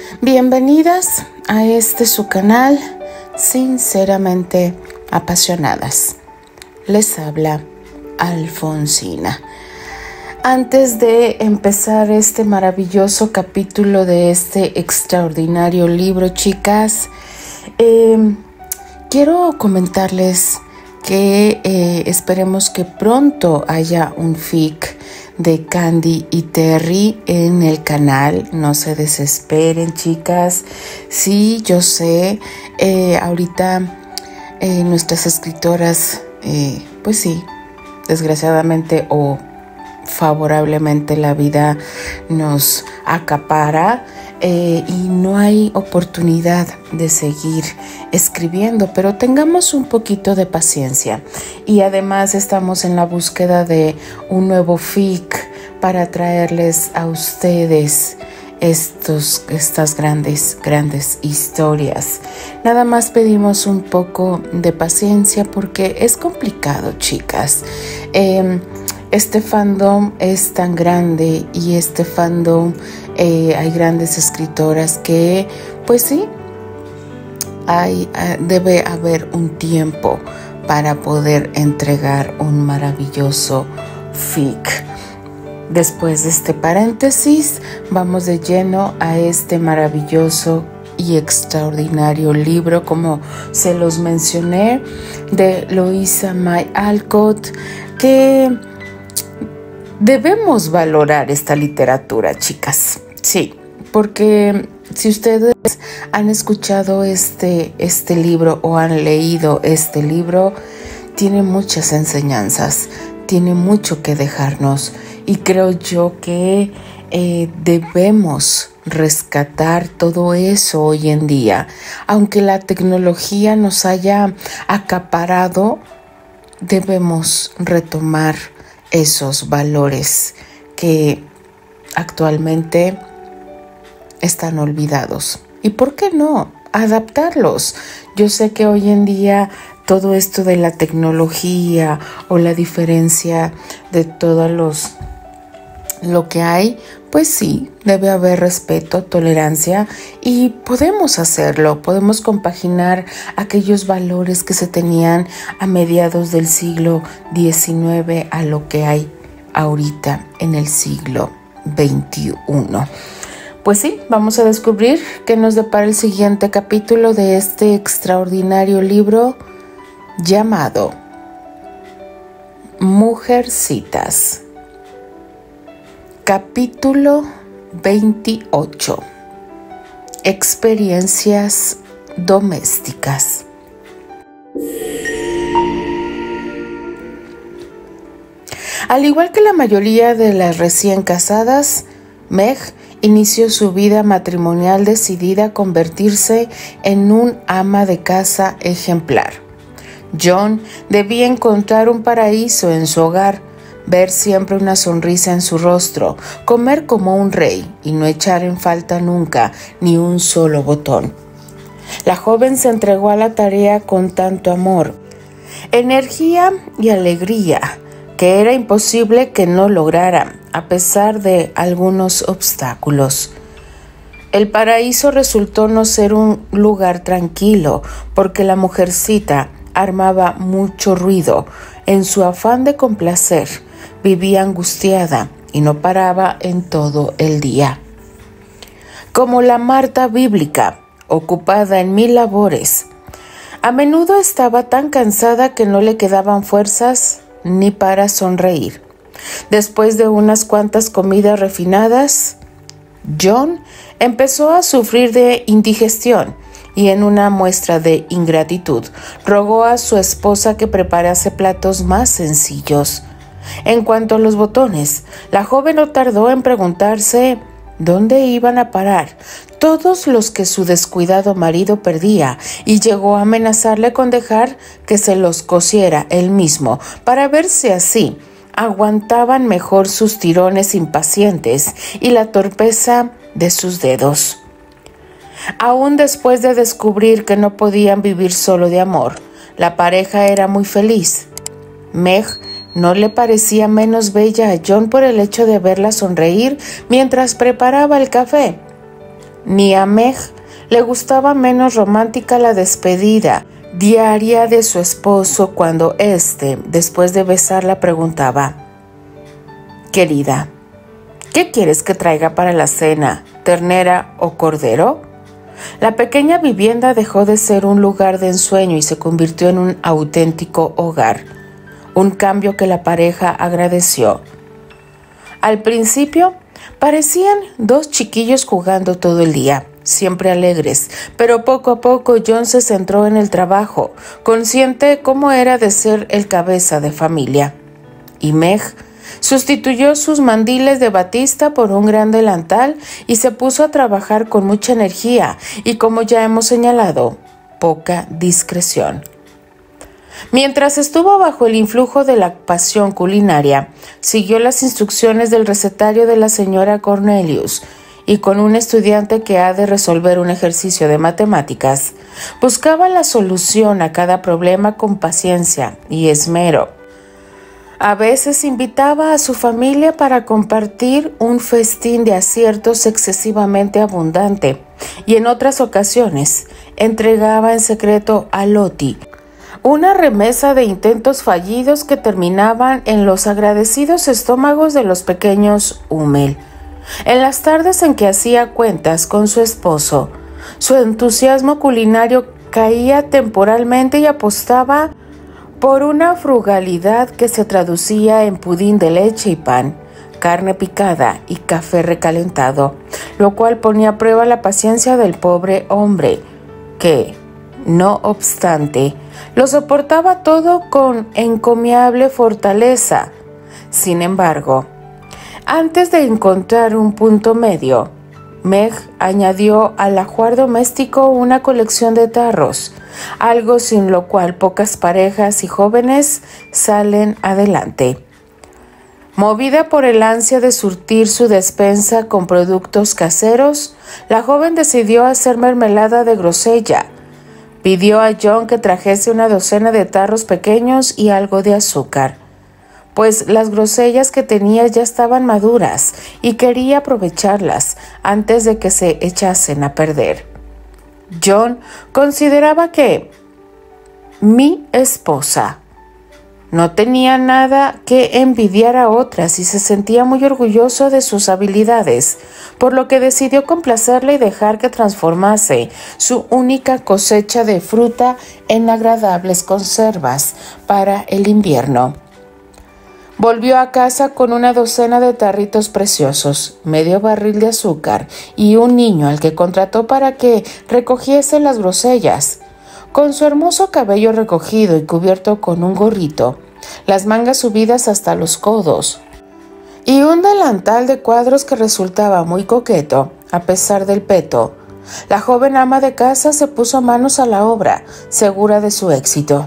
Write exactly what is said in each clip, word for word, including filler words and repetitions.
Bienvenidas a este su canal Sinceramente Apasionadas. Les habla Alfonsina. Antes de empezar este maravilloso capítulo de este extraordinario libro, chicas, eh, quiero comentarles que eh, esperemos que pronto haya un fic de Candy y Terry en el canal. No se desesperen, chicas. Sí, yo sé, eh, ahorita eh, nuestras escritoras, eh, pues sí, desgraciadamente o favorablemente la vida nos acapara eh, y no hay oportunidad de seguir escribiendo, pero tengamos un poquito de paciencia. Y además estamos en la búsqueda de un nuevo fic para traerles a ustedes estos, estas grandes, grandes historias. Nada más pedimos un poco de paciencia porque es complicado, chicas. Eh, Este fandom es tan grande y este fandom eh, hay grandes escritoras que, pues sí, hay, debe haber un tiempo para poder entregar un maravilloso fic. Después de este paréntesis, vamos de lleno a este maravilloso y extraordinario libro, como se los mencioné, de Louisa May Alcott, que debemos valorar esta literatura, chicas. Sí, porque si ustedes han escuchado este, este libro o han leído este libro, tiene muchas enseñanzas, tiene mucho que dejarnos y creo yo que eh, debemos rescatar todo eso hoy en día. Aunque la tecnología nos haya acaparado, debemos retomar esos valores que actualmente están olvidados. ¿Y por qué no adaptarlos? Yo sé que hoy en día todo esto de la tecnología o la diferencia de todos los lo que hay, pues sí, debe haber respeto, tolerancia y podemos hacerlo, podemos compaginar aquellos valores que se tenían a mediados del siglo diecinueve a lo que hay ahorita en el siglo veintiuno. Pues sí, vamos a descubrir qué nos depara el siguiente capítulo de este extraordinario libro llamado Mujercitas. Capítulo veintiocho. Experiencias domésticas. Al igual que la mayoría de las recién casadas, Meg inició su vida matrimonial decidida a convertirse en un ama de casa ejemplar. John debía encontrar un paraíso en su hogar, ver siempre una sonrisa en su rostro, comer como un rey y no echar en falta nunca ni un solo botón. La joven se entregó a la tarea con tanto amor, energía y alegría que era imposible que no lograra, a pesar de algunos obstáculos. El paraíso resultó no ser un lugar tranquilo, porque la mujercita armaba mucho ruido. En su afán de complacer, vivía angustiada y no paraba en todo el día. Como la Marta bíblica, ocupada en mil labores, a menudo estaba tan cansada que no le quedaban fuerzas ni para sonreír. Después de unas cuantas comidas refinadas, John empezó a sufrir de indigestión y en una muestra de ingratitud rogó a su esposa que preparase platos más sencillos. En cuanto a los botones, la joven no tardó en preguntarse dónde iban a parar todos los que su descuidado marido perdía y llegó a amenazarle con dejar que se los cosiera él mismo para ver si así aguantaban mejor sus tirones impacientes y la torpeza de sus dedos. Aún después de descubrir que no podían vivir solo de amor, la pareja era muy feliz. Meg no le parecía menos bella a John por el hecho de verla sonreír mientras preparaba el café. Ni a Meg le gustaba menos romántica la despedida diaria de su esposo cuando éste, después de besarla, preguntaba: «Querida, ¿qué quieres que traiga para la cena? ¿Ternera o cordero?». La pequeña vivienda dejó de ser un lugar de ensueño y se convirtió en un auténtico hogar, un cambio que la pareja agradeció. Al principio, parecían dos chiquillos jugando todo el día, siempre alegres, pero poco a poco John se centró en el trabajo, consciente cómo era de ser el cabeza de familia. Y Meg sustituyó sus mandiles de batista por un gran delantal y se puso a trabajar con mucha energía y, como ya hemos señalado, poca discreción. Mientras estuvo bajo el influjo de la pasión culinaria, siguió las instrucciones del recetario de la señora Cornelius y, con un estudiante que ha de resolver un ejercicio de matemáticas, buscaba la solución a cada problema con paciencia y esmero. A veces invitaba a su familia para compartir un festín de aciertos excesivamente abundante y en otras ocasiones entregaba en secreto a Lottie una remesa de intentos fallidos que terminaban en los agradecidos estómagos de los pequeños Hummel. En las tardes en que hacía cuentas con su esposo, su entusiasmo culinario caía temporalmente y apostaba por una frugalidad que se traducía en pudín de leche y pan, carne picada y café recalentado, lo cual ponía a prueba la paciencia del pobre hombre, que, no obstante, lo soportaba todo con encomiable fortaleza. Sin embargo, antes de encontrar un punto medio, Meg añadió al ajuar doméstico una colección de tarros, algo sin lo cual pocas parejas y jóvenes salen adelante. Movida por el ansia de surtir su despensa con productos caseros, la joven decidió hacer mermelada de grosella. Pidió a John que trajese una docena de tarros pequeños y algo de azúcar, pues las grosellas que tenía ya estaban maduras y quería aprovecharlas antes de que se echasen a perder. John consideraba que mi esposa no tenía nada que envidiar a otras y se sentía muy orgulloso de sus habilidades, por lo que decidió complacerle y dejar que transformase su única cosecha de fruta en agradables conservas para el invierno. Volvió a casa con una docena de tarritos preciosos, medio barril de azúcar y un niño al que contrató para que recogiese las grosellas. Con su hermoso cabello recogido y cubierto con un gorrito, las mangas subidas hasta los codos, y un delantal de cuadros que resultaba muy coqueto, a pesar del peto, la joven ama de casa se puso manos a la obra, segura de su éxito.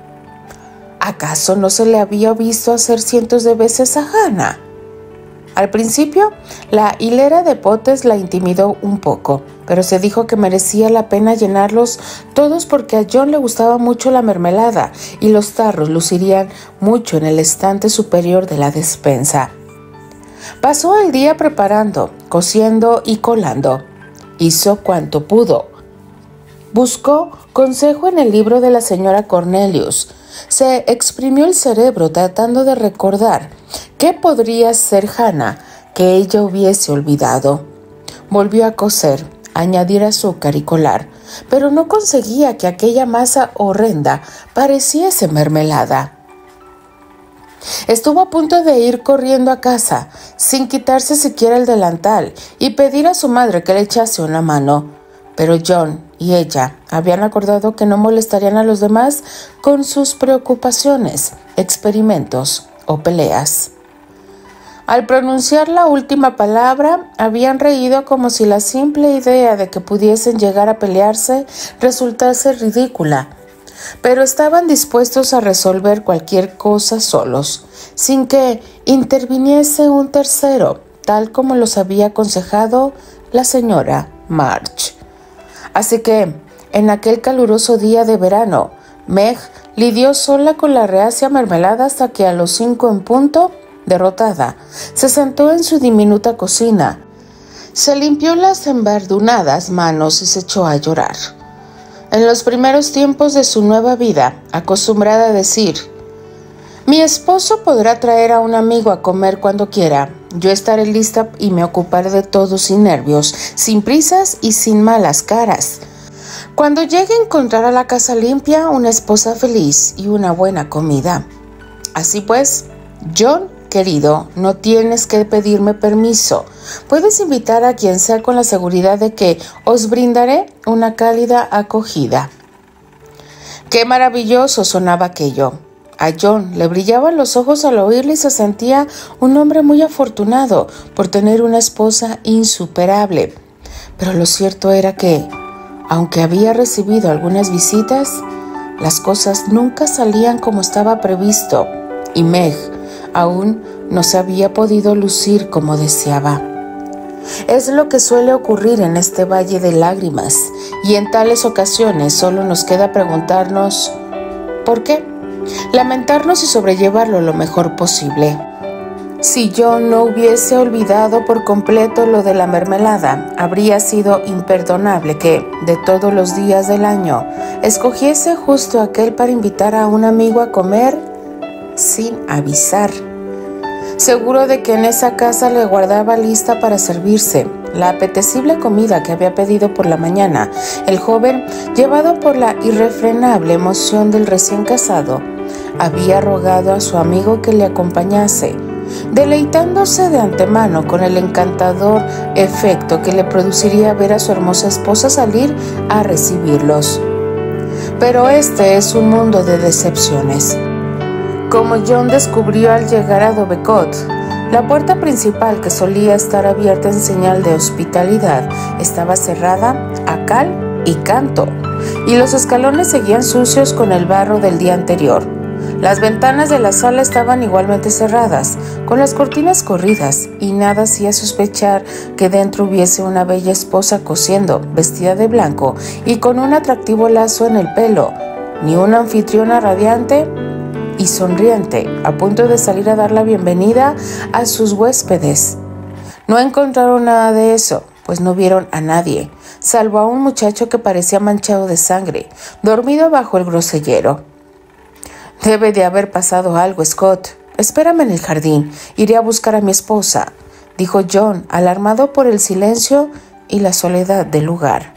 ¿Acaso no se le había visto hacer cientos de veces a Hannah? Al principio, la hilera de potes la intimidó un poco, pero se dijo que merecía la pena llenarlos todos porque a John le gustaba mucho la mermelada y los tarros lucirían mucho en el estante superior de la despensa. Pasó el día preparando, cosiendo y colando. Hizo cuanto pudo. Buscó consejo en el libro de la señora Cornelius. Se exprimió el cerebro tratando de recordar qué podría ser Hannah que ella hubiese olvidado. Volvió a coser, añadir azúcar y colar, pero no conseguía que aquella masa horrenda pareciese mermelada. Estuvo a punto de ir corriendo a casa, sin quitarse siquiera el delantal, y pedir a su madre que le echase una mano. Pero John y ella habían acordado que no molestarían a los demás con sus preocupaciones, experimentos o peleas. Al pronunciar la última palabra, habían reído como si la simple idea de que pudiesen llegar a pelearse resultase ridícula, pero estaban dispuestos a resolver cualquier cosa solos, sin que interviniese un tercero, tal como los había aconsejado la señora March. Así que, en aquel caluroso día de verano, Meg lidió sola con la reacia mermelada hasta que a los cinco en punto, derrotada, se sentó en su diminuta cocina Se limpió las enverdunadas manos y se echó a llorar. En los primeros tiempos de su nueva vida, acostumbrada a decir: mi esposo podrá traer a un amigo a comer cuando quiera. Yo estaré lista y me ocuparé de todo sin nervios, sin prisas y sin malas caras. Cuando llegue a encontrar a la casa limpia, una esposa feliz y una buena comida. Así pues, John, querido, no tienes que pedirme permiso. Puedes invitar a quien sea con la seguridad de que os brindaré una cálida acogida. Qué maravilloso sonaba aquello. A John le brillaban los ojos al oírle y se sentía un hombre muy afortunado por tener una esposa insuperable. Pero lo cierto era que, aunque había recibido algunas visitas, las cosas nunca salían como estaba previsto y Meg aún no se había podido lucir como deseaba. Es lo que suele ocurrir en este valle de lágrimas, y en tales ocasiones solo nos queda preguntarnos ¿por qué? Lamentarnos y sobrellevarlo lo mejor posible. Si yo no hubiese olvidado por completo lo de la mermelada, habría sido imperdonable que, de todos los días del año, escogiese justo aquel para invitar a un amigo a comer sin avisar. Seguro de que en esa casa le guardaba lista para servirse la apetecible comida que había pedido por la mañana, el joven, llevado por la irrefrenable emoción del recién casado, había rogado a su amigo que le acompañase, deleitándose de antemano con el encantador efecto que le produciría ver a su hermosa esposa salir a recibirlos. Pero este es un mundo de decepciones. Como John descubrió al llegar a Dovecote, la puerta principal, que solía estar abierta en señal de hospitalidad, estaba cerrada a cal y canto, y los escalones seguían sucios con el barro del día anterior. Las ventanas de la sala estaban igualmente cerradas, con las cortinas corridas, y nada hacía sospechar que dentro hubiese una bella esposa cosiendo, vestida de blanco y con un atractivo lazo en el pelo, ni una anfitriona radiante y sonriente, a punto de salir a dar la bienvenida a sus huéspedes. No encontraron nada de eso, pues no vieron a nadie, salvo a un muchacho que parecía manchado de sangre, dormido bajo el grosellero. Debe de haber pasado algo, Scott. Espérame en el jardín, iré a buscar a mi esposa, dijo John, alarmado por el silencio y la soledad del lugar.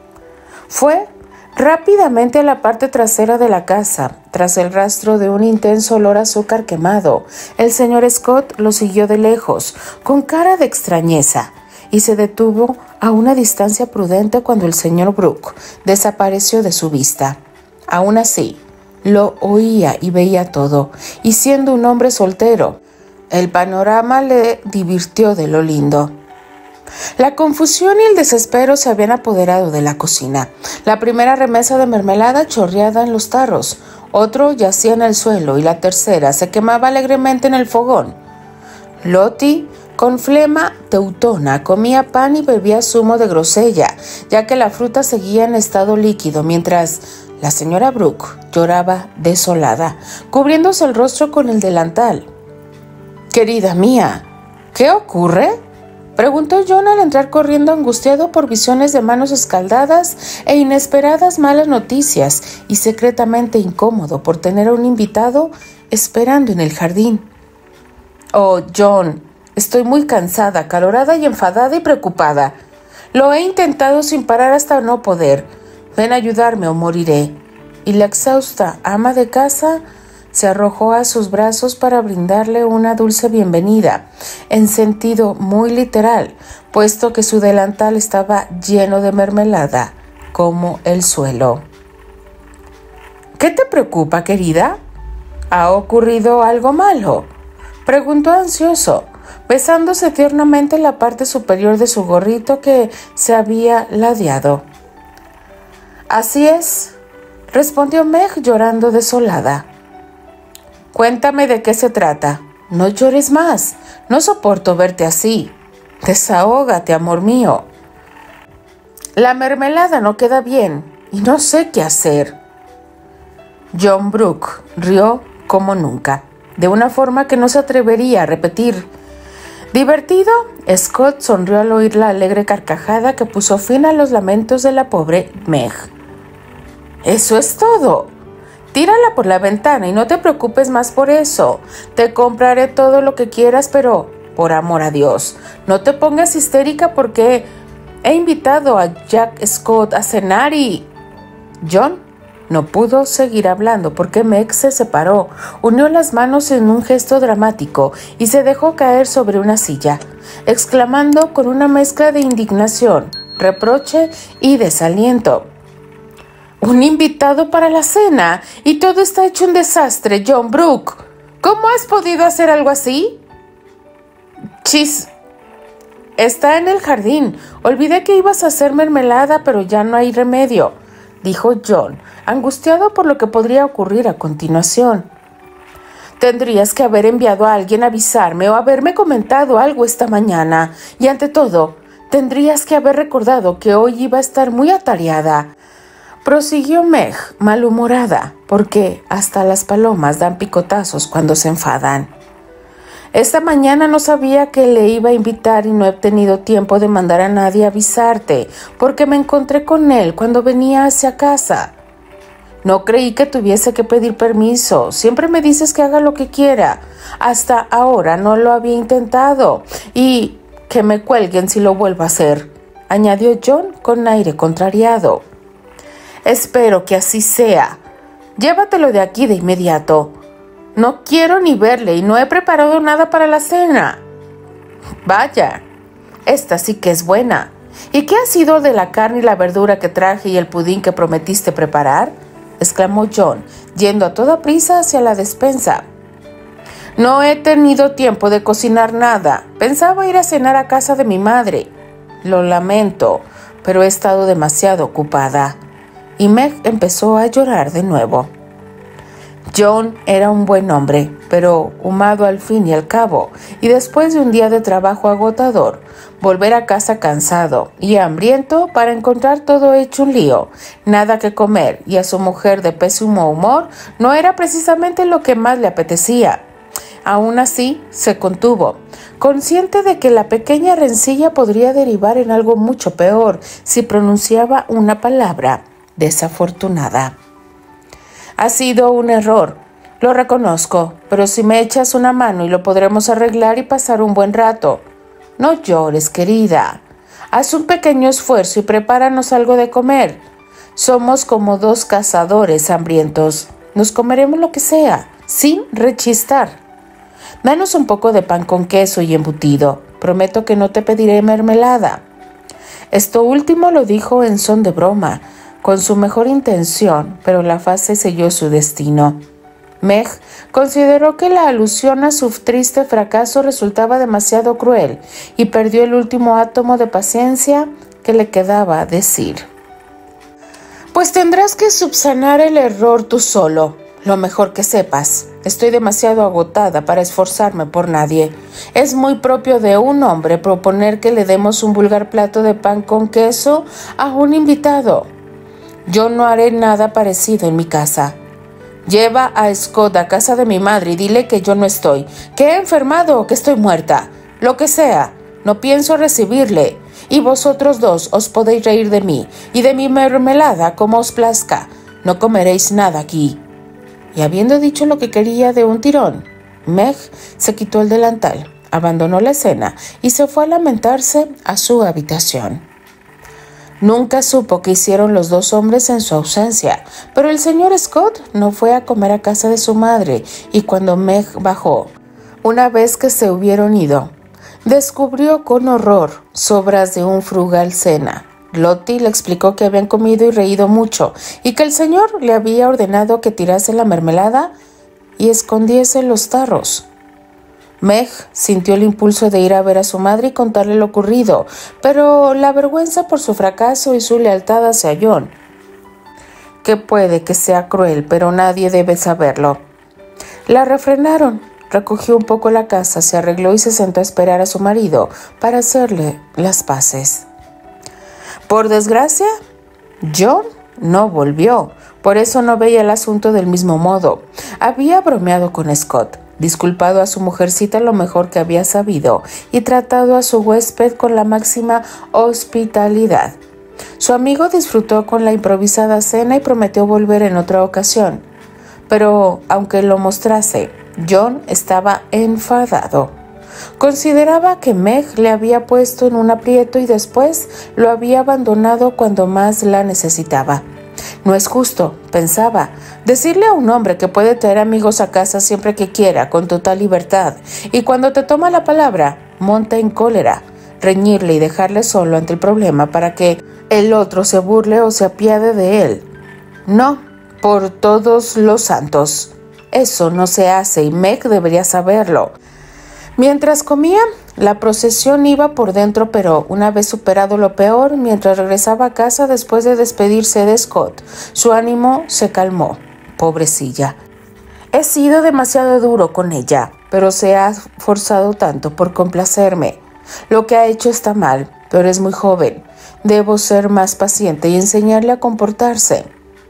Fue rápidamente a la parte trasera de la casa, tras el rastro de un intenso olor a azúcar quemado. El señor Scott lo siguió de lejos, con cara de extrañeza, y se detuvo a una distancia prudente cuando el señor Brooke desapareció de su vista. Aún así, lo oía y veía todo, y siendo un hombre soltero, el panorama le divirtió de lo lindo. La confusión y el desespero se habían apoderado de la cocina. La primera remesa de mermelada chorreaba en los tarros, otro yacía en el suelo y la tercera se quemaba alegremente en el fogón. Lottie, con flema teutona, comía pan y bebía zumo de grosella, ya que la fruta seguía en estado líquido, mientras la señora Brooke lloraba desolada, cubriéndose el rostro con el delantal. «Querida mía, ¿qué ocurre?», preguntó John al entrar corriendo angustiado por visiones de manos escaldadas e inesperadas malas noticias, y secretamente incómodo por tener a un invitado esperando en el jardín. «Oh, John, estoy muy cansada, acalorada y enfadada y preocupada. Lo he intentado sin parar hasta no poder. Ven a ayudarme o moriré». Y la exhausta ama de casa se arrojó a sus brazos para brindarle una dulce bienvenida, en sentido muy literal, puesto que su delantal estaba lleno de mermelada, como el suelo. «¿Qué te preocupa, querida? ¿Ha ocurrido algo malo?», preguntó ansioso, besándose tiernamente la parte superior de su gorrito que se había ladeado. «Así es», respondió Meg llorando desolada. «Cuéntame de qué se trata. No llores más. No soporto verte así. Desahógate, amor mío. La mermelada no queda bien y no sé qué hacer». John Brooke rió como nunca, de una forma que no se atrevería a repetir. Divertido, Scott sonrió al oír la alegre carcajada que puso fin a los lamentos de la pobre Meg. «Eso es todo. Tírala por la ventana y no te preocupes más por eso. Te compraré todo lo que quieras, pero, por amor a Dios, no te pongas histérica porque he invitado a Jack Scott a cenar y...» John no pudo seguir hablando porque Meg se separó, unió las manos en un gesto dramático y se dejó caer sobre una silla, exclamando con una mezcla de indignación, reproche y desaliento: «¿Un invitado para la cena? Y todo está hecho un desastre, John Brooke. ¿Cómo has podido hacer algo así?» «Chis, está en el jardín. Olvidé que ibas a hacer mermelada, pero ya no hay remedio», dijo John, angustiado por lo que podría ocurrir a continuación. «Tendrías que haber enviado a alguien a avisarme o haberme comentado algo esta mañana. Y ante todo, tendrías que haber recordado que hoy iba a estar muy atareada», prosiguió Meg, malhumorada, porque hasta las palomas dan picotazos cuando se enfadan. «Esta mañana no sabía que le iba a invitar y no he tenido tiempo de mandar a nadie a avisarte, porque me encontré con él cuando venía hacia casa. No creí que tuviese que pedir permiso. Siempre me dices que haga lo que quiera. Hasta ahora no lo había intentado. Y que me cuelguen si lo vuelvo a hacer», añadió John con aire contrariado. «Espero que así sea. Llévatelo de aquí de inmediato. No quiero ni verle y no he preparado nada para la cena». «Vaya, esta sí que es buena. ¿Y qué ha sido de la carne y la verdura que traje y el pudín que prometiste preparar?», exclamó John, yendo a toda prisa hacia la despensa. «No he tenido tiempo de cocinar nada. Pensaba ir a cenar a casa de mi madre. Lo lamento, pero he estado demasiado ocupada». Y Meg empezó a llorar de nuevo. John era un buen hombre, pero humado al fin y al cabo, y después de un día de trabajo agotador, volver a casa cansado y hambriento para encontrar todo hecho un lío, nada que comer y a su mujer de pésimo humor no era precisamente lo que más le apetecía. Aún así, se contuvo, consciente de que la pequeña rencilla podría derivar en algo mucho peor si pronunciaba una palabra desafortunada. «Ha sido un error, lo reconozco, pero si me echas una mano y lo podremos arreglar y pasar un buen rato. No llores, querida. Haz un pequeño esfuerzo y prepáranos algo de comer. Somos como dos cazadores hambrientos. Nos comeremos lo que sea, sin rechistar. Danos un poco de pan con queso y embutido. Prometo que no te pediré mermelada». Esto último lo dijo en son de broma, con su mejor intención, pero la frase selló su destino. Meg consideró que la alusión a su triste fracaso resultaba demasiado cruel y perdió el último átomo de paciencia que le quedaba decir: «Pues tendrás que subsanar el error tú solo, lo mejor que sepas. Estoy demasiado agotada para esforzarme por nadie. Es muy propio de un hombre proponer que le demos un vulgar plato de pan con queso a un invitado. Yo no haré nada parecido en mi casa. Lleva a Scott a casa de mi madre y dile que yo no estoy, que he enfermado o que estoy muerta. Lo que sea, no pienso recibirle. Y vosotros dos os podéis reír de mí y de mi mermelada como os plazca. No comeréis nada aquí». Y habiendo dicho lo que quería de un tirón, Meg se quitó el delantal, abandonó la escena y se fue a lamentarse a su habitación. Nunca supo qué hicieron los dos hombres en su ausencia, pero el señor Scott no fue a comer a casa de su madre y cuando Meg bajó, una vez que se hubieron ido, descubrió con horror sobras de un frugal cena. Lottie le explicó que habían comido y reído mucho y que el señor le había ordenado que tirase la mermelada y escondiese los tarros. Meg sintió el impulso de ir a ver a su madre y contarle lo ocurrido, pero la vergüenza por su fracaso y su lealtad hacia John, que puede que sea cruel, pero nadie debe saberlo, la refrenaron. Recogió un poco la casa, se arregló y se sentó a esperar a su marido para hacerle las paces. Por desgracia, John no volvió, por eso no veía el asunto del mismo modo. Había bromeado con Scott, disculpado a su mujercita lo mejor que había sabido y tratado a su huésped con la máxima hospitalidad. Su amigo disfrutó con la improvisada cena y prometió volver en otra ocasión. Pero, aunque lo mostrase, John estaba enfadado. Consideraba que Meg le había puesto en un aprieto y después lo había abandonado cuando más la necesitaba. No es justo, pensaba, decirle a un hombre que puede traer amigos a casa siempre que quiera, con total libertad, y cuando te toma la palabra, monta en cólera, reñirle y dejarle solo ante el problema para que el otro se burle o se apiade de él. No, por todos los santos. Eso no se hace y Meg debería saberlo. Mientras comía, la procesión iba por dentro, pero una vez superado lo peor, mientras regresaba a casa después de despedirse de Scott, su ánimo se calmó. Pobrecilla. He sido demasiado duro con ella, pero se ha forzado tanto por complacerme. Lo que ha hecho está mal, pero es muy joven. Debo ser más paciente y enseñarle a comportarse.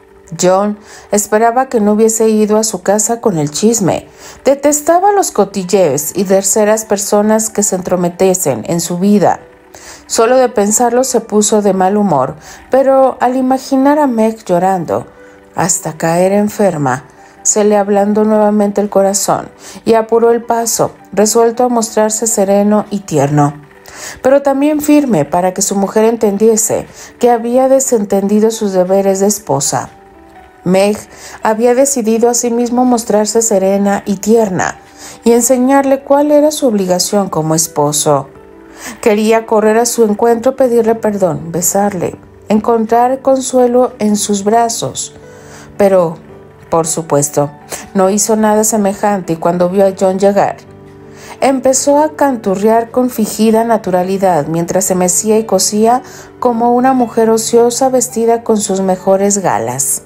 John esperaba que no hubiese ido a su casa con el chisme. Detestaba los cotilleos y terceras personas que se entrometiesen en su vida. Solo de pensarlo se puso de mal humor, pero al imaginar a Meg llorando, hasta caer enferma, se le ablandó nuevamente el corazón y apuró el paso, resuelto a mostrarse sereno y tierno, pero también firme para que su mujer entendiese que había desentendido sus deberes de esposa. Meg había decidido asimismo mostrarse serena y tierna y enseñarle cuál era su obligación como esposo. Quería correr a su encuentro, pedirle perdón, besarle, encontrar consuelo en sus brazos, pero, por supuesto, no hizo nada semejante y cuando vio a John llegar, empezó a canturrear con fingida naturalidad mientras se mecía y cosía como una mujer ociosa vestida con sus mejores galas.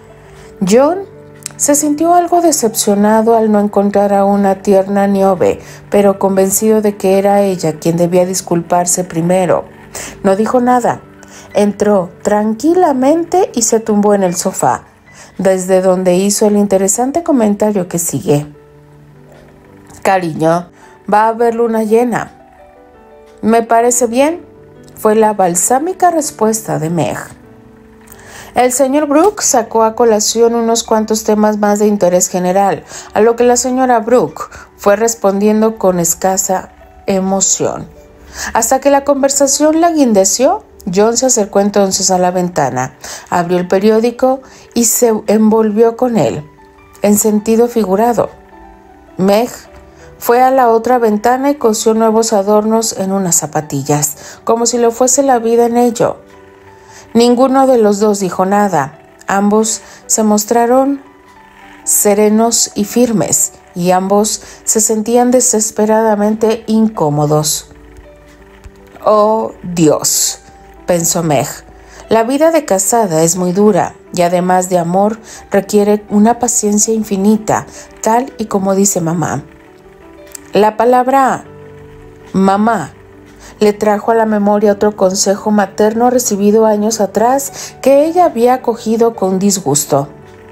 John se sintió algo decepcionado al no encontrar a una tierna Niobe, pero convencido de que era ella quien debía disculparse primero. No dijo nada. Entró tranquilamente y se tumbó en el sofá, desde donde hizo el interesante comentario que sigue. Cariño, va a haber luna llena. Me parece bien, fue la balsámica respuesta de Meg. El señor Brooke sacó a colación unos cuantos temas más de interés general, a lo que la señora Brooke fue respondiendo con escasa emoción. Hasta que la conversación languideció, John se acercó entonces a la ventana, abrió el periódico y se envolvió con él, en sentido figurado. Meg fue a la otra ventana y cosió nuevos adornos en unas zapatillas, como si le fuese la vida en ello. Ninguno de los dos dijo nada. Ambos se mostraron serenos y firmes, y ambos se sentían desesperadamente incómodos. «Oh, Dios», pensó Meg, «la vida de casada es muy dura, y además de amor, requiere una paciencia infinita, tal y como dice mamá». La palabra «mamá» le trajo a la memoria otro consejo materno recibido años atrás que ella había acogido con disgusto.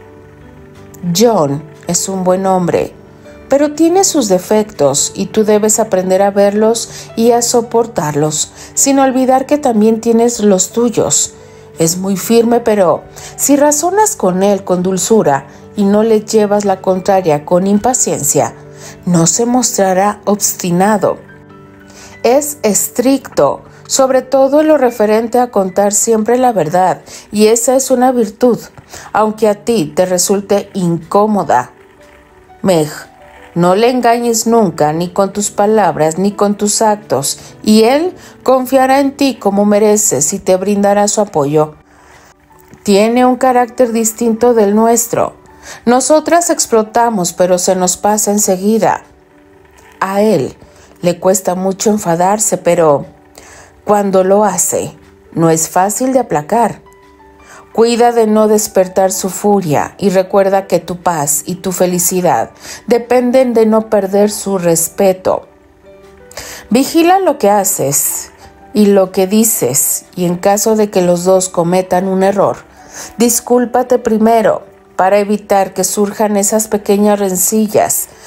John es un buen hombre, pero tiene sus defectos y tú debes aprender a verlos y a soportarlos, sin olvidar que también tienes los tuyos. Es muy firme, pero si razonas con él con dulzura y no le llevas la contraria con impaciencia, no se mostrará obstinado. Es estricto, sobre todo en lo referente a contar siempre la verdad, y esa es una virtud, aunque a ti te resulte incómoda. Meg, no le engañes nunca, ni con tus palabras, ni con tus actos, y él confiará en ti como mereces y te brindará su apoyo. Tiene un carácter distinto del nuestro. Nosotras explotamos, pero se nos pasa enseguida. A él le cuesta mucho enfadarse, pero cuando lo hace, no es fácil de aplacar. Cuida de no despertar su furia y recuerda que tu paz y tu felicidad dependen de no perder su respeto. Vigila lo que haces y lo que dices, y en caso de que los dos cometan un error, discúlpate primero para evitar que surjan esas pequeñas rencillas.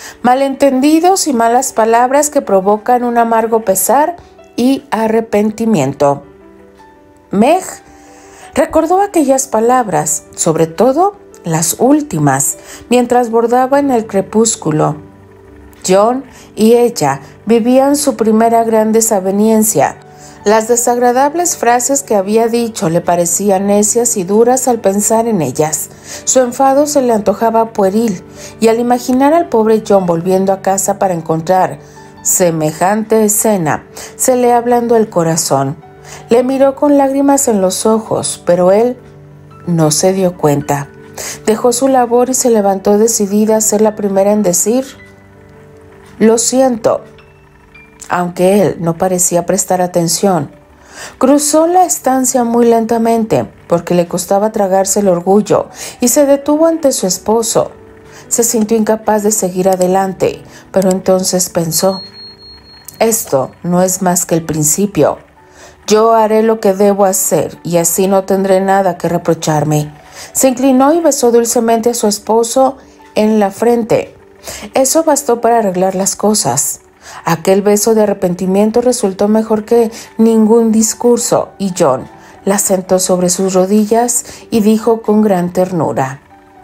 malentendidos y malas palabras que provocan un amargo pesar y arrepentimiento. Meg recordó aquellas palabras, sobre todo las últimas, mientras bordaba en el crepúsculo. John y ella vivían su primera gran desaveniencia. Las desagradables frases que había dicho le parecían necias y duras al pensar en ellas. Su enfado se le antojaba pueril, y al imaginar al pobre John volviendo a casa para encontrar semejante escena, se le ablandó el corazón. Le miró con lágrimas en los ojos, pero él no se dio cuenta. Dejó su labor y se levantó decidida a ser la primera en decir: «Lo siento», aunque él no parecía prestar atención. Cruzó la estancia muy lentamente, porque le costaba tragarse el orgullo, y se detuvo ante su esposo. Se sintió incapaz de seguir adelante, pero entonces pensó: «Esto no es más que el principio. Yo haré lo que debo hacer, y así no tendré nada que reprocharme». Se inclinó y besó dulcemente a su esposo en la frente. Eso bastó para arreglar las cosas. Aquel beso de arrepentimiento resultó mejor que ningún discurso, y John la sentó sobre sus rodillas y dijo con gran ternura: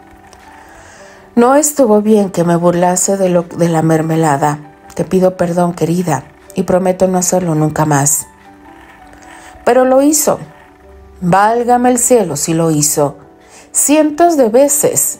«No estuvo bien que me burlase de, lo, de la mermelada. Te pido perdón, querida, y prometo no hacerlo nunca más». Pero lo hizo. Válgame el cielo si lo hizo. Cientos de veces.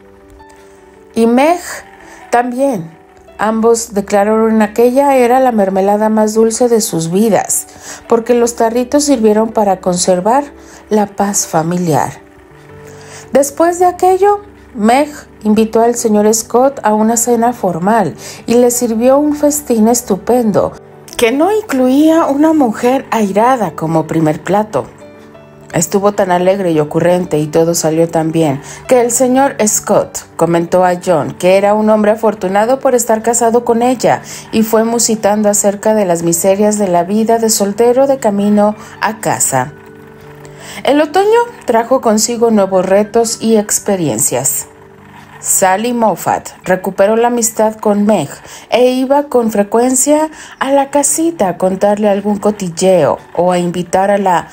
Y Meg también. Ambos declararon que aquella era la mermelada más dulce de sus vidas, porque los tarritos sirvieron para conservar la paz familiar. Después de aquello, Meg invitó al señor Scott a una cena formal y le sirvió un festín estupendo, que no incluía una mujer airada como primer plato. Estuvo tan alegre y ocurrente y todo salió tan bien que el señor Scott comentó a John que era un hombre afortunado por estar casado con ella, y fue musitando acerca de las miserias de la vida de soltero de camino a casa. El otoño trajo consigo nuevos retos y experiencias. Sally Moffat recuperó la amistad con Meg e iba con frecuencia a la casita a contarle algún cotilleo o a invitar a la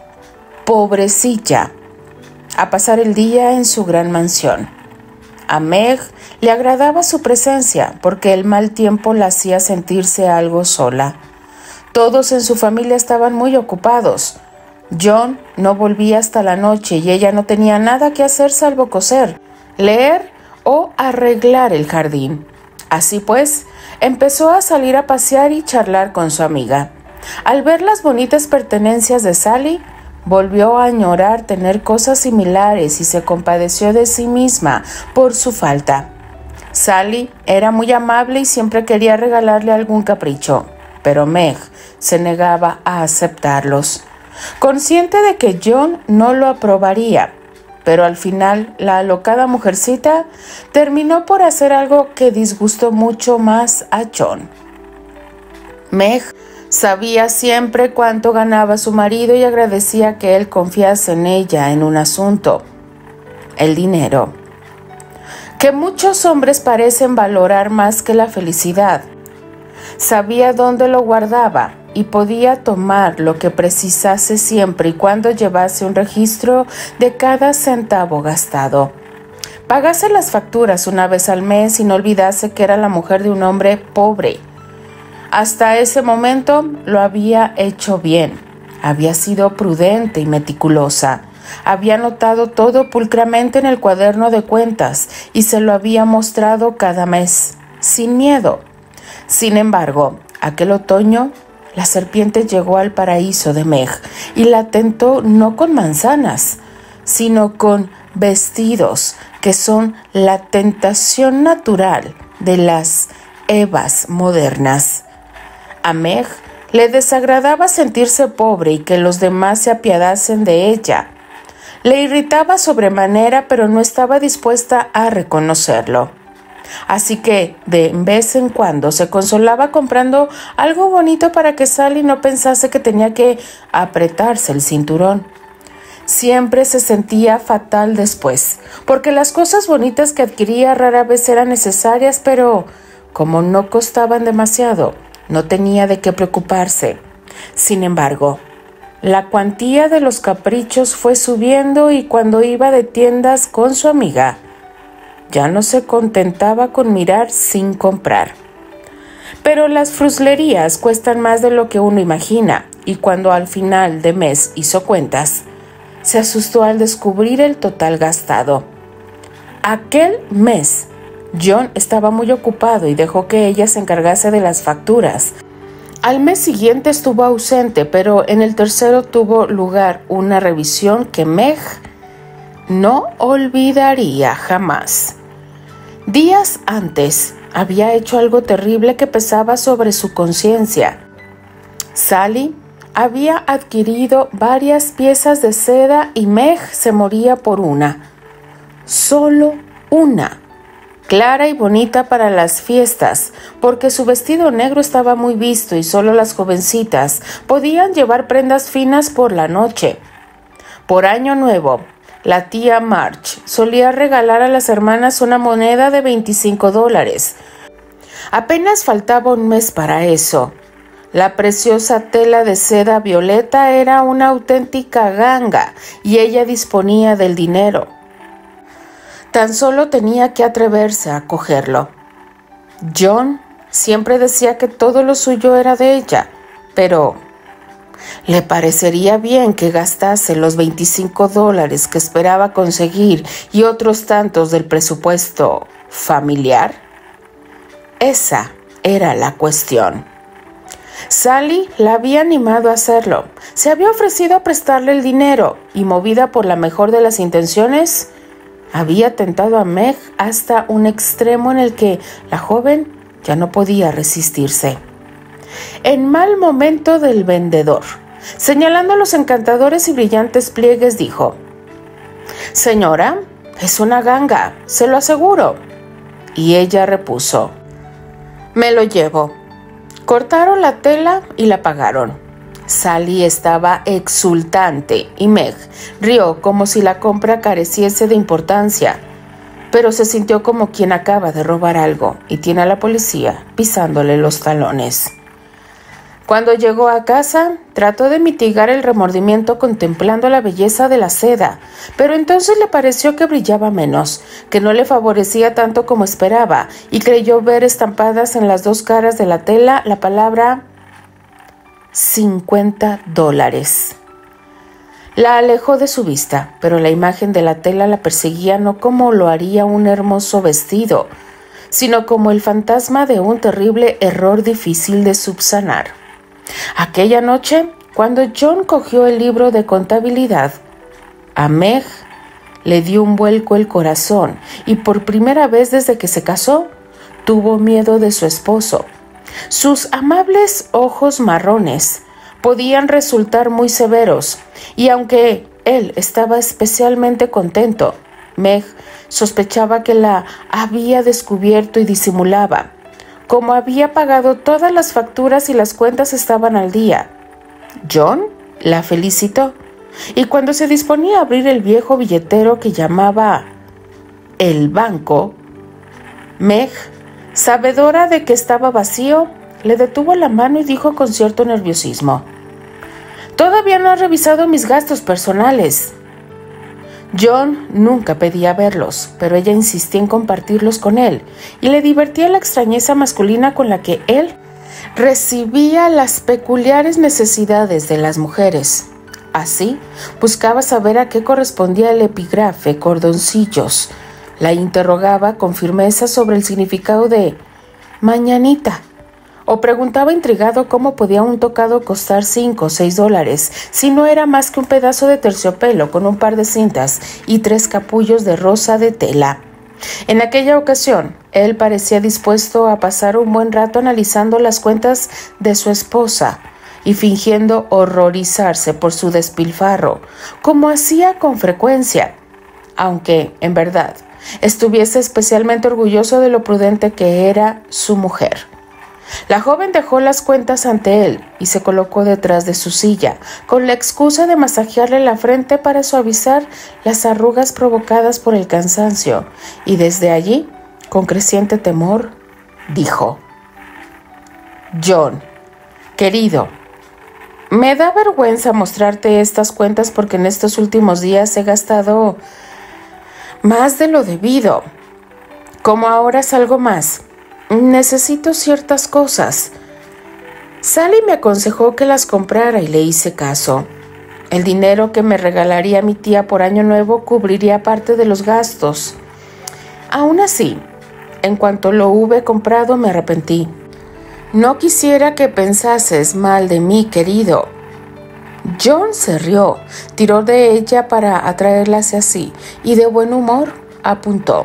pobrecilla a pasar el día en su gran mansión. A Meg le agradaba su presencia porque el mal tiempo la hacía sentirse algo sola. Todos en su familia estaban muy ocupados. John no volvía hasta la noche y ella no tenía nada que hacer salvo coser, leer o arreglar el jardín. Así pues, empezó a salir a pasear y charlar con su amiga. Al ver las bonitas pertenencias de Sally, volvió a añorar tener cosas similares y se compadeció de sí misma por su falta. Sally era muy amable y siempre quería regalarle algún capricho, pero Meg se negaba a aceptarlos. Consciente de que John no lo aprobaría, pero al final la alocada mujercita terminó por hacer algo que disgustó mucho más a John. Meg sabía siempre cuánto ganaba su marido y agradecía que él confiase en ella en un asunto: el dinero, que muchos hombres parecen valorar más que la felicidad. Sabía dónde lo guardaba y podía tomar lo que precisase siempre y cuando llevase un registro de cada centavo gastado. Pagase las facturas una vez al mes y no olvidase que era la mujer de un hombre pobre. Hasta ese momento lo había hecho bien. Había sido prudente y meticulosa. Había anotado todo pulcramente en el cuaderno de cuentas y se lo había mostrado cada mes, sin miedo. Sin embargo, aquel otoño, la serpiente llegó al paraíso de Meg y la tentó no con manzanas, sino con vestidos, que son la tentación natural de las Evas modernas. A Meg le desagradaba sentirse pobre y que los demás se apiadasen de ella. Le irritaba sobremanera, pero no estaba dispuesta a reconocerlo. Así que, de vez en cuando, se consolaba comprando algo bonito para que Sally no pensase que tenía que apretarse el cinturón. siempre se sentía fatal después, porque las cosas bonitas que adquiría rara vez eran necesarias, pero como no costaban demasiado, no tenía de qué preocuparse. Sin embargo, la cuantía de los caprichos fue subiendo y cuando iba de tiendas con su amiga, ya no se contentaba con mirar sin comprar. Pero las fruslerías cuestan más de lo que uno imagina, y cuando al final de mes hizo cuentas, se asustó al descubrir el total gastado. Aquel mes, John estaba muy ocupado y dejó que ella se encargase de las facturas. Al mes siguiente estuvo ausente, pero en el tercero tuvo lugar una revisión que Meg no olvidaría jamás. Días antes, había hecho algo terrible que pesaba sobre su conciencia. Sally había adquirido varias piezas de seda y Meg se moría por una. Solo una. Clara y bonita para las fiestas, porque su vestido negro estaba muy visto y solo las jovencitas podían llevar prendas finas por la noche. Por Año Nuevo, la tía March solía regalar a las hermanas una moneda de veinticinco dólares. Apenas faltaba un mes para eso. La preciosa tela de seda violeta era una auténtica ganga y ella disponía del dinero. Tan solo tenía que atreverse a cogerlo. John siempre decía que todo lo suyo era de ella, pero ¿le parecería bien que gastase los veinticinco dólares que esperaba conseguir y otros tantos del presupuesto familiar? Esa era la cuestión. Sally la había animado a hacerlo. Se había ofrecido a prestarle el dinero y, movida por la mejor de las intenciones, había tentado a Meg hasta un extremo en el que la joven ya no podía resistirse. En mal momento del vendedor, señalando los encantadores y brillantes pliegues, dijo: «Señora, es una ganga, se lo aseguro». Y ella repuso: «Me lo llevo». Cortaron la tela y la pagaron. Sally estaba exultante y Meg rió como si la compra careciese de importancia, pero se sintió como quien acaba de robar algo y tiene a la policía pisándole los talones. Cuando llegó a casa, trató de mitigar el remordimiento contemplando la belleza de la seda, pero entonces le pareció que brillaba menos, que no le favorecía tanto como esperaba, y creyó ver estampadas en las dos caras de la tela la palabra cincuenta dólares. La alejó de su vista, pero la imagen de la tela la perseguía no como lo haría un hermoso vestido, sino como el fantasma de un terrible error difícil de subsanar. Aquella noche, cuando John cogió el libro de contabilidad, a Meg le dio un vuelco el corazón y por primera vez desde que se casó, tuvo miedo de su esposo. Sus amables ojos marrones podían resultar muy severos y aunque él estaba especialmente contento, Meg sospechaba que la había descubierto y disimulaba. Como había pagado todas las facturas y las cuentas estaban al día, John la felicitó y cuando se disponía a abrir el viejo billetero que llamaba el banco, Meg, sabedora de que estaba vacío, le detuvo la mano y dijo con cierto nerviosismo: «Todavía no has revisado mis gastos personales». John nunca pedía verlos, pero ella insistía en compartirlos con él, y le divertía la extrañeza masculina con la que él recibía las peculiares necesidades de las mujeres. Así, buscaba saber a qué correspondía el epígrafe cordoncillos. La interrogaba con firmeza sobre el significado de mañanita, o preguntaba intrigado cómo podía un tocado costar cinco o seis dólares si no era más que un pedazo de terciopelo con un par de cintas y tres capullos de rosa de tela. En aquella ocasión, él parecía dispuesto a pasar un buen rato analizando las cuentas de su esposa y fingiendo horrorizarse por su despilfarro, como hacía con frecuencia, aunque, en verdad, estuviese especialmente orgulloso de lo prudente que era su mujer. La joven dejó las cuentas ante él y se colocó detrás de su silla, con la excusa de masajearle la frente para suavizar las arrugas provocadas por el cansancio, y desde allí, con creciente temor, dijo: John, querido, me da vergüenza mostrarte estas cuentas porque en estos últimos días he gastado más de lo debido. Como ahora salgo más, necesito ciertas cosas. Sally me aconsejó que las comprara y le hice caso. El dinero que me regalaría mi tía por Año Nuevo cubriría parte de los gastos. Aún así, en cuanto lo hube comprado me arrepentí. No quisiera que pensases mal de mí, querido. John se rió, tiró de ella para atraerla hacia sí y de buen humor apuntó: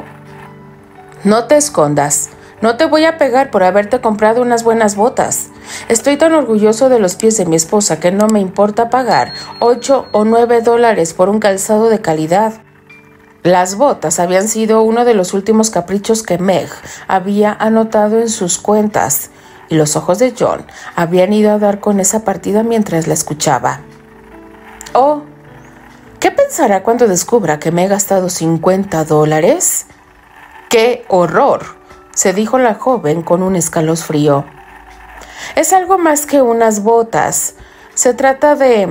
No te escondas. No te voy a pegar por haberte comprado unas buenas botas. Estoy tan orgulloso de los pies de mi esposa que no me importa pagar ocho o nueve dólares por un calzado de calidad. Las botas habían sido uno de los últimos caprichos que Meg había anotado en sus cuentas, y los ojos de John habían ido a dar con esa partida mientras la escuchaba. Oh, ¿qué pensará cuando descubra que me he gastado cincuenta dólares? ¡Qué horror!, se dijo la joven con un escalofrío. Es algo más que unas botas. Se trata de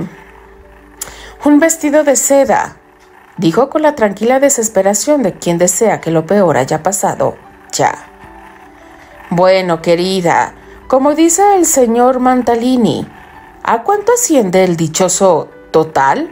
un vestido de seda, dijo con la tranquila desesperación de quien desea que lo peor haya pasado ya. Bueno, querida, como dice el señor Mantalini, ¿a cuánto asciende el dichoso total?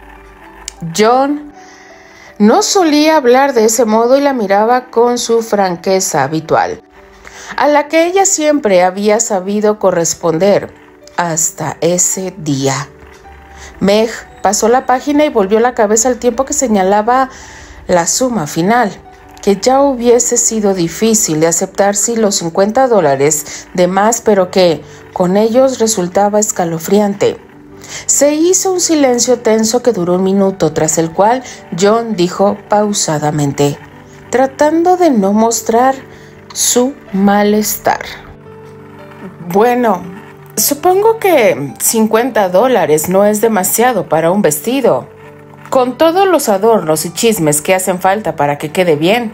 John no solía hablar de ese modo y la miraba con su franqueza habitual, a la que ella siempre había sabido corresponder hasta ese día. Meg pasó la página y volvió la cabeza al tiempo que señalaba la suma final, que ya hubiese sido difícil de aceptar si los cincuenta dólares de más, pero que con ellos resultaba escalofriante. Se hizo un silencio tenso que duró un minuto, tras el cual John dijo pausadamente, tratando de no mostrar su malestar: Bueno, supongo que cincuenta dólares no es demasiado para un vestido, con todos los adornos y chismes que hacen falta para que quede bien.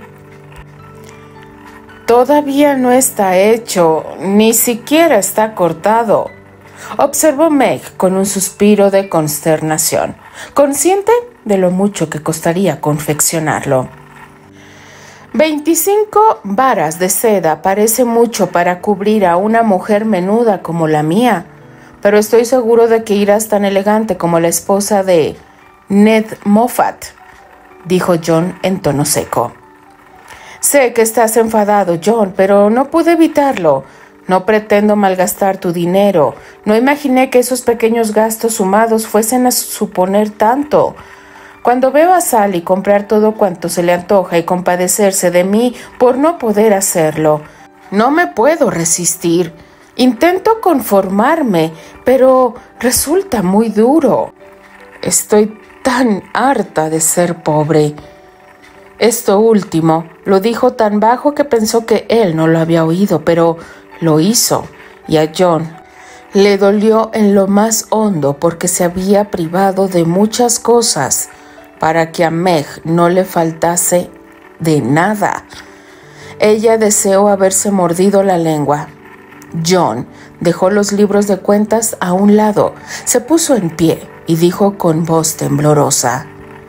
Todavía no está hecho, ni siquiera está cortado, observó Meg con un suspiro de consternación, consciente de lo mucho que costaría confeccionarlo. Veinticinco varas de seda parece mucho para cubrir a una mujer menuda como la mía, pero estoy seguro de que irás tan elegante como la esposa de Ned Moffat, dijo John en tono seco. Sé que estás enfadado, John, pero no pude evitarlo. No pretendo malgastar tu dinero. No imaginé que esos pequeños gastos sumados fuesen a suponer tanto. Cuando veo a Sally comprar todo cuanto se le antoja y compadecerse de mí por no poder hacerlo, no me puedo resistir. Intento conformarme, pero resulta muy duro. Estoy tan harta de ser pobre. Esto último lo dijo tan bajo que pensó que él no lo había oído, pero lo hizo, y a John le dolió en lo más hondo porque se había privado de muchas cosas para que a Meg no le faltase de nada. Ella deseó haberse mordido la lengua. John dejó los libros de cuentas a un lado, se puso en pie y dijo con voz temblorosa: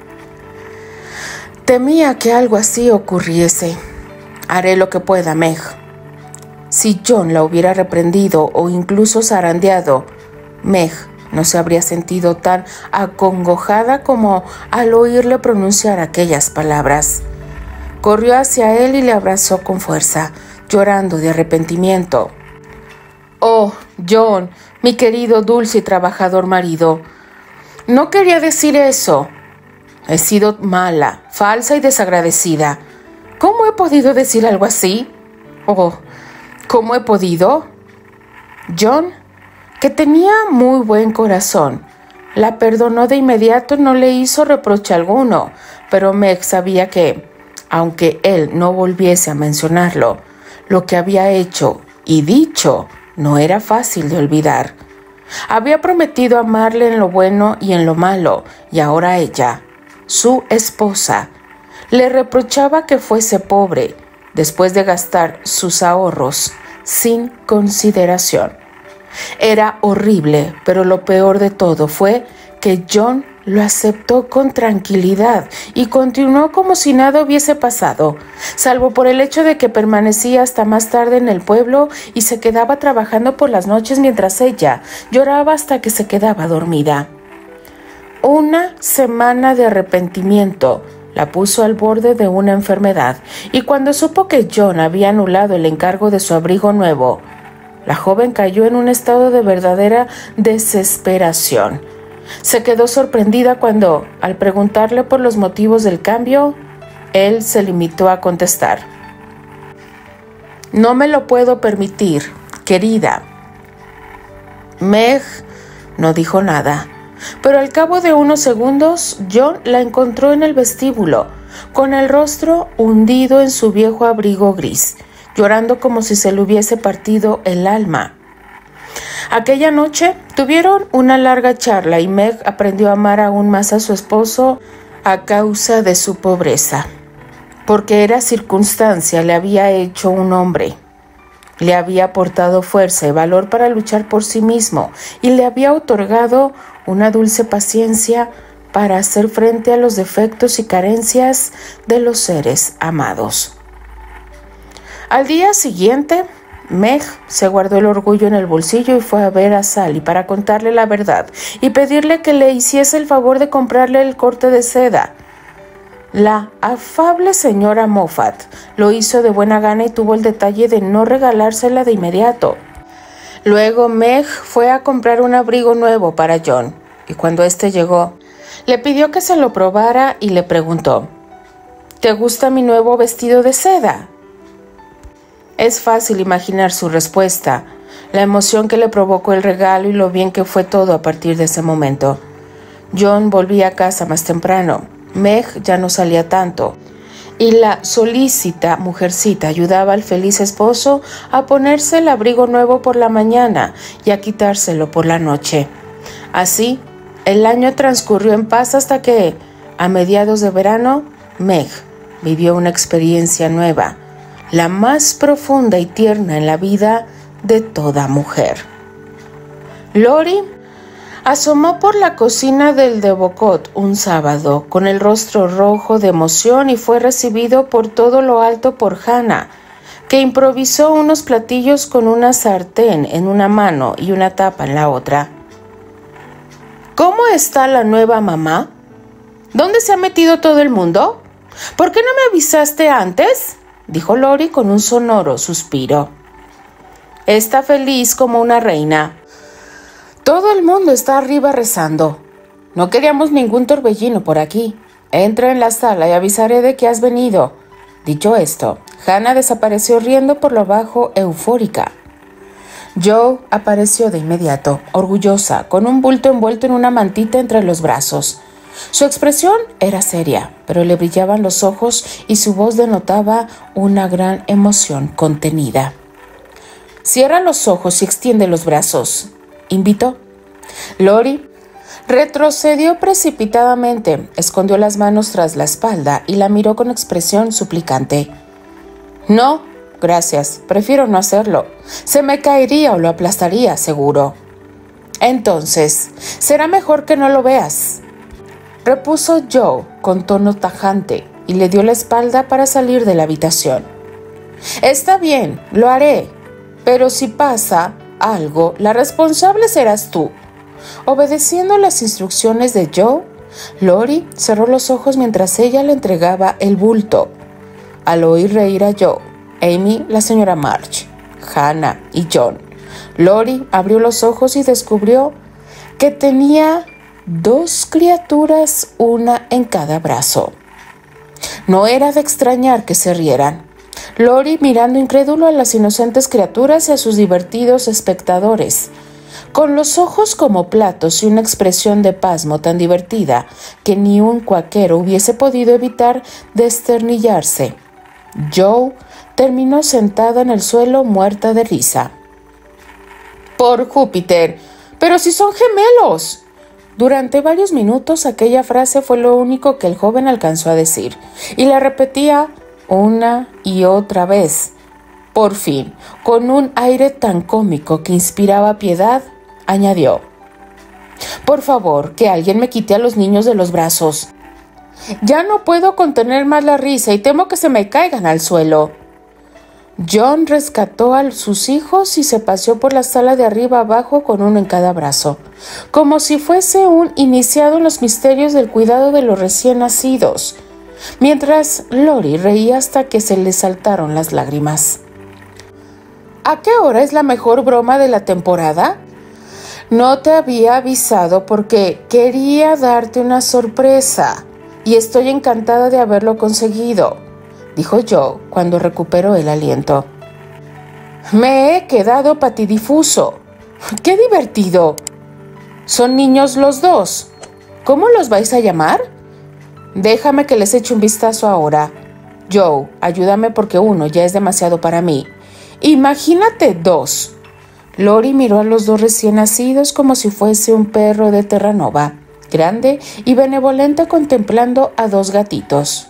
Temía que algo así ocurriese. Haré lo que pueda, Meg. Si John la hubiera reprendido o incluso zarandeado, Meg no se habría sentido tan acongojada como al oírle pronunciar aquellas palabras. Corrió hacia él y le abrazó con fuerza, llorando de arrepentimiento. Oh, John, mi querido, dulce y trabajador marido, no quería decir eso. He sido mala, falsa y desagradecida. ¿Cómo he podido decir algo así? Oh, ¿cómo he podido? John, que tenía muy buen corazón, la perdonó de inmediato y no le hizo reproche alguno, pero Meg sabía que, aunque él no volviese a mencionarlo, lo que había hecho y dicho no era fácil de olvidar. Había prometido amarle en lo bueno y en lo malo, y ahora ella, su esposa, le reprochaba que fuese pobre después de gastar sus ahorros sin consideración. Era horrible, pero lo peor de todo fue que John lo aceptó con tranquilidad y continuó como si nada hubiese pasado, salvo por el hecho de que permanecía hasta más tarde en el pueblo y se quedaba trabajando por las noches mientras ella lloraba hasta que se quedaba dormida. Una semana de arrepentimiento la puso al borde de una enfermedad, y cuando supo que John había anulado el encargo de su abrigo nuevo, la joven cayó en un estado de verdadera desesperación. Se quedó sorprendida cuando, al preguntarle por los motivos del cambio, él se limitó a contestar: «No me lo puedo permitir, querida». Meg no dijo nada, pero al cabo de unos segundos, John la encontró en el vestíbulo, con el rostro hundido en su viejo abrigo gris, llorando como si se le hubiese partido el alma. Aquella noche tuvieron una larga charla y Meg aprendió a amar aún más a su esposo a causa de su pobreza, porque era circunstancia le había hecho un hombre. Le había aportado fuerza y valor para luchar por sí mismo y le había otorgado una dulce paciencia para hacer frente a los defectos y carencias de los seres amados. Al día siguiente, Meg se guardó el orgullo en el bolsillo y fue a ver a Sally para contarle la verdad y pedirle que le hiciese el favor de comprarle el corte de seda. La afable señora Moffat lo hizo de buena gana y tuvo el detalle de no regalársela de inmediato. Luego Meg fue a comprar un abrigo nuevo para John, y cuando éste llegó, le pidió que se lo probara y le preguntó: «¿Te gusta mi nuevo vestido de seda?». Es fácil imaginar su respuesta, la emoción que le provocó el regalo y lo bien que fue todo a partir de ese momento. John volvía a casa más temprano, Meg ya no salía tanto, y la solícita mujercita ayudaba al feliz esposo a ponerse el abrigo nuevo por la mañana y a quitárselo por la noche. Así, el año transcurrió en paz hasta que, a mediados de verano, Meg vivió una experiencia nueva, la más profunda y tierna en la vida de toda mujer. Lori asomó por la cocina del de Bocot un sábado con el rostro rojo de emoción y fue recibido por todo lo alto por Hannah, que improvisó unos platillos con una sartén en una mano y una tapa en la otra. ¿Cómo está la nueva mamá? ¿Dónde se ha metido todo el mundo? ¿Por qué no me avisaste antes?, dijo Lori con un sonoro suspiro. Está feliz como una reina. Todo el mundo está arriba rezando. No queríamos ningún torbellino por aquí. Entra en la sala y avisaré de que has venido. Dicho esto, Hannah desapareció riendo por lo bajo, eufórica. Joe apareció de inmediato, orgullosa, con un bulto envuelto en una mantita entre los brazos. Su expresión era seria, pero le brillaban los ojos y su voz denotaba una gran emoción contenida. «Cierra los ojos y extiende los brazos», invitó. Lori retrocedió precipitadamente, escondió las manos tras la espalda y la miró con expresión suplicante. «No, gracias, prefiero no hacerlo. Se me caería o lo aplastaría, seguro». «Entonces, será mejor que no lo veas», repuso Joe con tono tajante y le dio la espalda para salir de la habitación. «Está bien, lo haré, pero si pasa algo, la responsable serás tú». Obedeciendo las instrucciones de Joe, Lori cerró los ojos mientras ella le entregaba el bulto. Al oír reír a Joe, Amy, la señora March, Hannah y John, Lori abrió los ojos y descubrió que tenía dos criaturas, una en cada brazo. No era de extrañar que se rieran. Lori mirando incrédulo a las inocentes criaturas y a sus divertidos espectadores, con los ojos como platos y una expresión de pasmo tan divertida que ni un cuaquero hubiese podido evitar desternillarse. Joe terminó sentada en el suelo muerta de risa. ¡Por Júpiter! ¡Pero si son gemelos! Durante varios minutos aquella frase fue lo único que el joven alcanzó a decir, y la repetía una y otra vez. Por fin, con un aire tan cómico que inspiraba piedad, añadió: «Por favor, que alguien me quite a los niños de los brazos. Ya no puedo contener más la risa y temo que se me caigan al suelo». John rescató a sus hijos y se paseó por la sala de arriba abajo con uno en cada brazo, como si fuese un iniciado en los misterios del cuidado de los recién nacidos, mientras Lori reía hasta que se le saltaron las lágrimas. ¿A qué hora es la mejor broma de la temporada? No te había avisado porque quería darte una sorpresa y estoy encantada de haberlo conseguido, dijo Joe cuando recuperó el aliento. Me he quedado patidifuso. ¡Qué divertido! Son niños los dos. ¿Cómo los vais a llamar? Déjame que les eche un vistazo ahora. Joe, ayúdame porque uno ya es demasiado para mí. Imagínate dos. Lori miró a los dos recién nacidos como si fuese un perro de Terranova, grande y benevolente contemplando a dos gatitos.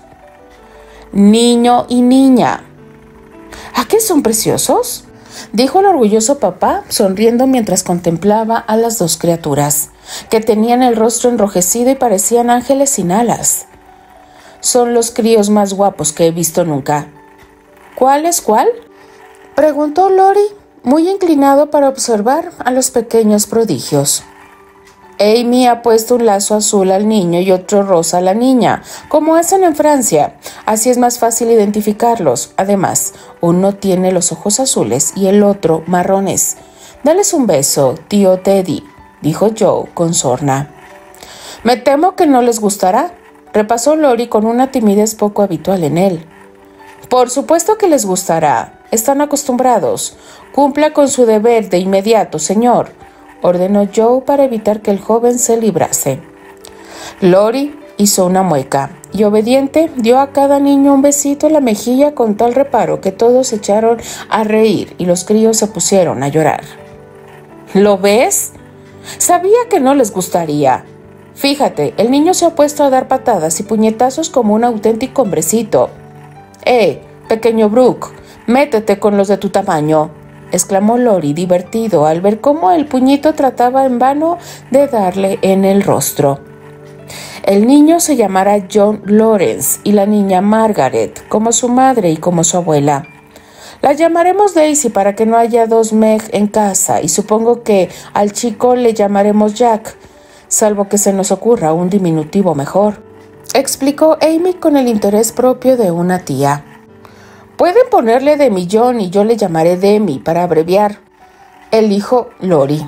Niño y niña. ¿A qué son preciosos?, dijo el orgulloso papá, sonriendo mientras contemplaba a las dos criaturas, que tenían el rostro enrojecido y parecían ángeles sin alas. Son los críos más guapos que he visto nunca. ¿Cuál es cuál?, preguntó Lori, muy inclinado para observar a los pequeños prodigios. Amy ha puesto un lazo azul al niño y otro rosa a la niña, como hacen en Francia. Así es más fácil identificarlos. Además, uno tiene los ojos azules y el otro marrones. Dales un beso, tío Teddy, dijo Joe con sorna. Me temo que no les gustará, repasó Lori con una timidez poco habitual en él. Por supuesto que les gustará. Están acostumbrados. Cumpla con su deber de inmediato, señor, ordenó Joe para evitar que el joven se librase. Lori hizo una mueca y, obediente, dio a cada niño un besito en la mejilla con tal reparo que todos se echaron a reír y los críos se pusieron a llorar. ¿Lo ves? Sabía que no les gustaría. Fíjate, el niño se ha puesto a dar patadas y puñetazos como un auténtico hombrecito. ¡Eh, pequeño Brooke, métete con los de tu tamaño!, exclamó Lori, divertido al ver cómo el puñito trataba en vano de darle en el rostro. El niño se llamará John Lawrence y la niña Margaret, como su madre y como su abuela. La llamaremos Daisy para que no haya dos Meg en casa, y supongo que al chico le llamaremos Jack, salvo que se nos ocurra un diminutivo mejor, explicó Amy con el interés propio de una tía. Pueden ponerle Demi John y yo le llamaré Demi para abreviar, elijo Lori.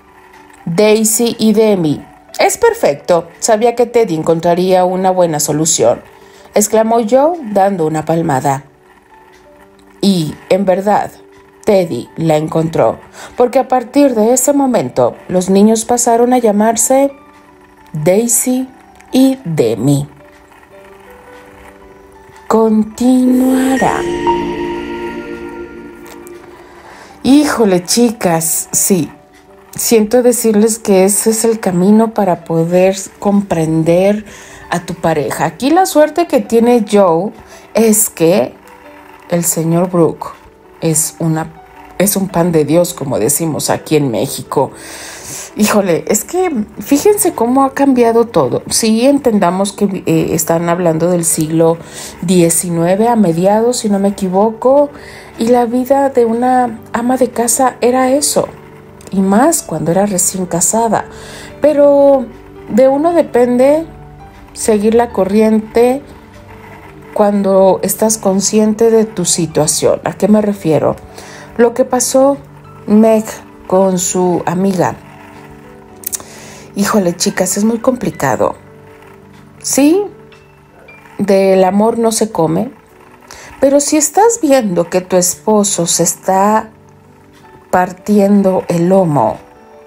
Daisy y Demi. Es perfecto. Sabía que Teddy encontraría una buena solución, exclamó Joe dando una palmada. Y, en verdad, Teddy la encontró, porque a partir de ese momento los niños pasaron a llamarse Daisy y Demi. Continuará. Híjole, chicas, sí, siento decirles que ese es el camino para poder comprender a tu pareja. Aquí la suerte que tiene Joe es que el señor Brooke es una es un pan de Dios, como decimos aquí en México. Híjole, es que fíjense cómo ha cambiado todo. Sí, entendamos que eh, están hablando del siglo diecinueve a mediados, si no me equivoco, y la vida de una ama de casa era eso, y más cuando era recién casada. Pero de uno depende seguir la corriente cuando estás consciente de tu situación. ¿A qué me refiero? Lo que pasó Meg con su amiga. Híjole, chicas, es muy complicado. Sí, del amor no se come, pero si estás viendo que tu esposo se está partiendo el lomo,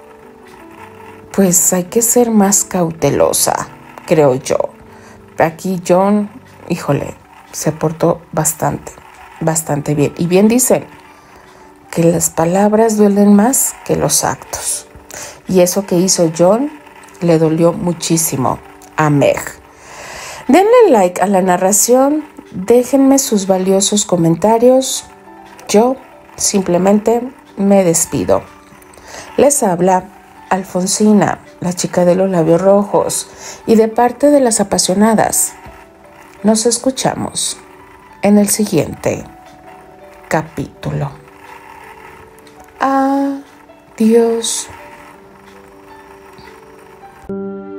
pues hay que ser más cautelosa, creo yo. Aquí John, híjole, se portó bastante, bastante bien. Y bien dicen que las palabras duelen más que los actos. Y eso que hizo John le dolió muchísimo a Meg. Denle like a la narración, déjenme sus valiosos comentarios. Yo simplemente me despido. Les habla Alfonsina, la chica de los labios rojos, y de parte de las apasionadas. Nos escuchamos en el siguiente capítulo. Adiós.